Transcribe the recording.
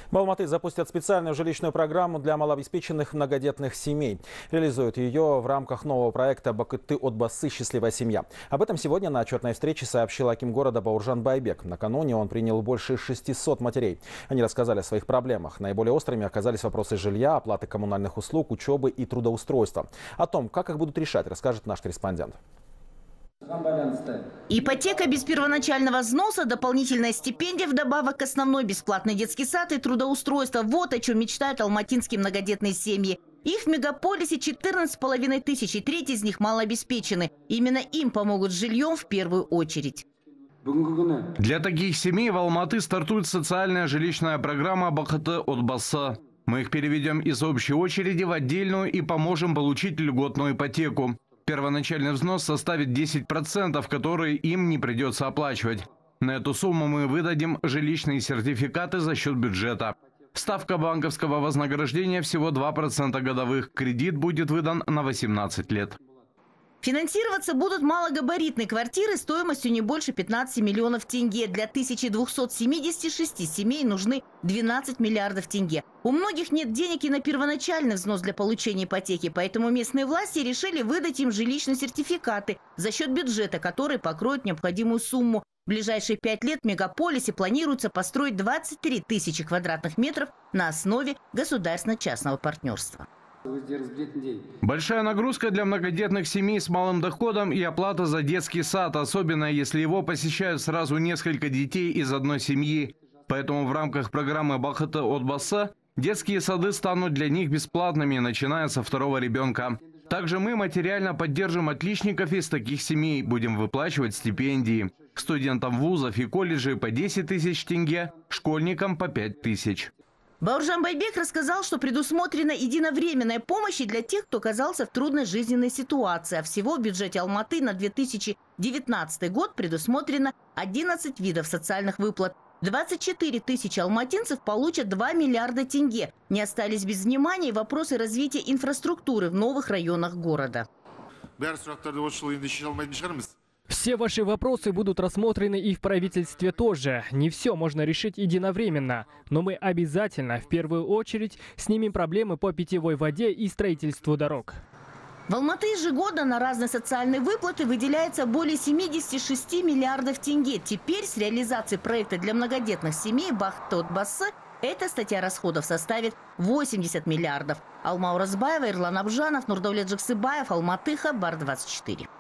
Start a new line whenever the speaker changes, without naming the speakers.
В Алматы запустят специальную жилищную программу для малообеспеченных многодетных семей. Реализуют ее в рамках нового проекта «Бакыты Отбасы. Счастливая семья». Об этом сегодня на отчетной встрече сообщил аким города Бауржан Байбек. Накануне он принял больше 600 матерей. Они рассказали о своих проблемах. Наиболее острыми оказались вопросы жилья, оплаты коммунальных услуг, учебы и трудоустройства. О том, как их будут решать, расскажет наш корреспондент.
Ипотека без первоначального взноса, дополнительная стипендия вдобавок к основной, бесплатный детский сад и трудоустройство. Вот о чем мечтают алматинские многодетные семьи. Их в мегаполисе 14,5 тысяч, и треть из них малообеспечены. Именно им помогут с жильем в первую очередь.
Для таких семей в Алматы стартует социальная жилищная программа «Бакыты Отбасы». Мы их переведем из общей очереди в отдельную и поможем получить льготную ипотеку. Первоначальный взнос составит 10%, которые им не придется оплачивать. На эту сумму мы выдадим жилищные сертификаты за счет бюджета. Ставка банковского вознаграждения всего 2% годовых. Кредит будет выдан на 18 лет.
Финансироваться будут малогабаритные квартиры стоимостью не больше 15 миллионов тенге. Для 1276 семей нужны 12 миллиардов тенге. У многих нет денег и на первоначальный взнос для получения ипотеки, поэтому местные власти решили выдать им жилищные сертификаты за счет бюджета, который покроет необходимую сумму. В ближайшие 5 лет в мегаполисе планируется построить 23 тысячи квадратных метров на основе государственно-частного партнерства.
Большая нагрузка для многодетных семей с малым доходом и оплата за детский сад, особенно если его посещают сразу несколько детей из одной семьи. Поэтому в рамках программы «Бакыты Отбасы» детские сады станут для них бесплатными, начиная со второго ребенка. Также мы материально поддержим отличников из таких семей, будем выплачивать стипендии. Студентам вузов и колледжей по 10 тысяч тенге, школьникам по 5 тысяч.
Бауржан Байбек рассказал, что предусмотрена единовременная помощь и для тех, кто оказался в трудной жизненной ситуации. А всего в бюджете Алматы на 2019 год предусмотрено 11 видов социальных выплат. 24 тысячи алматинцев получат 2 миллиарда тенге. Не остались без внимания вопросы развития инфраструктуры в новых районах города.
Все ваши вопросы будут рассмотрены и в правительстве тоже. Не все можно решить единовременно. Но мы обязательно, в первую очередь, снимем проблемы по питьевой воде и строительству дорог.
В Алматы ежегодно на разные социальные выплаты выделяется более 76 миллиардов тенге. Теперь с реализацией проекта для многодетных семей «Бакыты Отбасы» эта статья расходов составит 80 миллиардов. Алма Уразбаева, Ирлан Абжанов, Нурдаулет Жаксыбаев, Алматы, Хабар 24.